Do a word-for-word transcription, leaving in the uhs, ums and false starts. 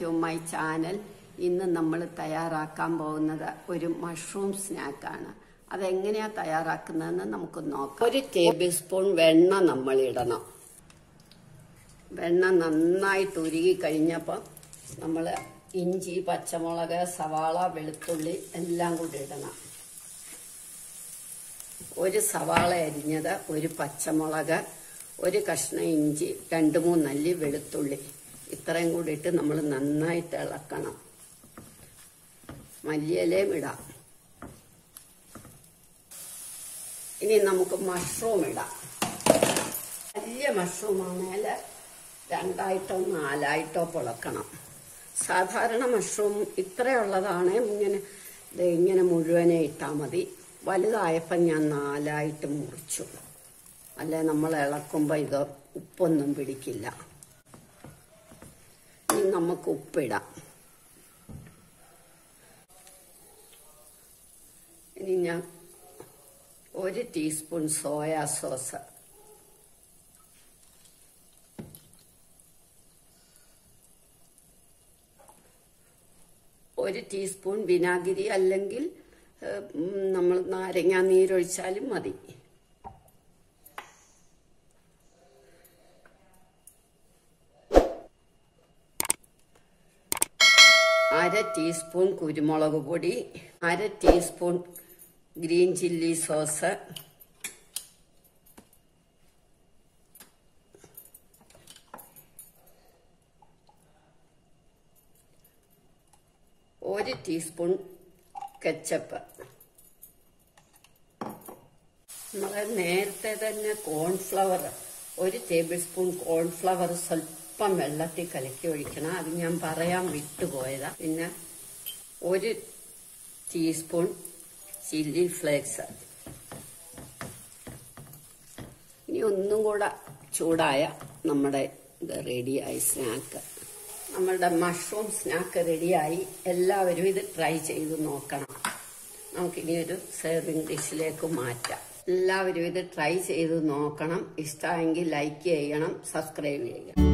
To my channel. ഇന്ന് നമ്മൾ തയ്യാറാക്കാൻ പോകുന്നത് ഒരു മഷ്റൂം സ്നാക്കാണ്. അതെങ്ങനെയാണ് തയ്യാറാക്കുന്നതെന്ന് നമുക്ക് നോക്കാം. ഒരു ടേബിൾ സ്പൂൺ വെണ്ണ നമ്മൾ ഇടണം. വെണ്ണ നന്നായിട്ട് ഉരുകി കഴിഞ്ഞപ്പോൾ നമ്മൾ ഇഞ്ചി, പച്ചമുളക്, സവാള, വെളുത്തുള്ളി എല്ലാം കൂടി ഇടണം. ഒരു സവാള അരിഞ്ഞത്, ഒരു പച്ചമുളക്, ഒരു കഷ്ണം ഇഞ്ചി, രണ്ട് മൂന്നല്ലി വെളുത്തുള്ളി, ഇത്രയും കൂടി ഇട്ട് നമ്മൾ നന്നായിട്ട് ഇളക്കണം. മല്ലിയിലയും ഇടാം. ഇനി നമുക്ക് മഷ്റൂം ഇടാം. വലിയ മഷ്റൂം ആണെങ്കിൽ രണ്ടായിട്ടോ നാലായിട്ടോ പൊളക്കണം. സാധാരണ മഷ്റൂം ഇത്രയുള്ളതാണ്, ഇങ്ങനെ ഇങ്ങനെ മുഴുവനെ ഇട്ടാൽ മതി. വലുതായപ്പോൾ ഞാൻ നാലായിട്ട് മുറിച്ചു. അല്ലെ നമ്മൾ ഇളക്കുമ്പോൾ ഇത് ഉപ്പൊന്നും പിടിക്കില്ല. ഇനി നമുക്ക് ഉപ്പിടാം. ഇനി ഞാൻ ഒരു ടീസ്പൂൺ സോയാ സോസ്, ഒരു ടീസ്പൂൺ വിനാഗിരി അല്ലെങ്കിൽ നമ്മൾ നാരങ്ങ നീരൊഴിച്ചാലും മതി. അര ടീസ്പൂൺ കുരുമുളക് പൊടി, അര ടീസ്പൂൺ ഗ്രീൻ ചില്ലി സോസ്, ഒരു ടീസ്പൂൺ കെച്ചപ്പ്. നമ്മൾ നേരത്തെ തന്നെ കോൺഫ്ലവർ, ഒരു ടേബിൾ സ്പൂൺ കോൺഫ്ലവർ സ്വല്പം വെള്ളത്തിൽ കലക്കി ഒഴിക്കണം. അത് ഞാൻ പറയാൻ വിട്ടുപോയതാ. പിന്നെ ഒരു ടീസ്പൂൺ ചില്ലി ഫ്ലേക്സ്. ഇനി ഒന്നും കൂടെ ചൂടായ നമ്മുടെ ഇത് റെഡിയായി സ്നാക്ക്. നമ്മളുടെ മഷ്റൂം സ്നാക്ക് റെഡിയായി. എല്ലാവരും ഇത് ട്രൈ ചെയ്ത് നോക്കണം. നമുക്കിനി ഒരു സെർവിങ് ഡിഷിലേക്ക് മാറ്റാം. എല്ലാവരും ഇത് ട്രൈ ചെയ്ത് നോക്കണം. ഇഷ്ടമായെങ്കിൽ ലൈക്ക് ചെയ്യണം, സബ്സ്ക്രൈബ് ചെയ്യണം.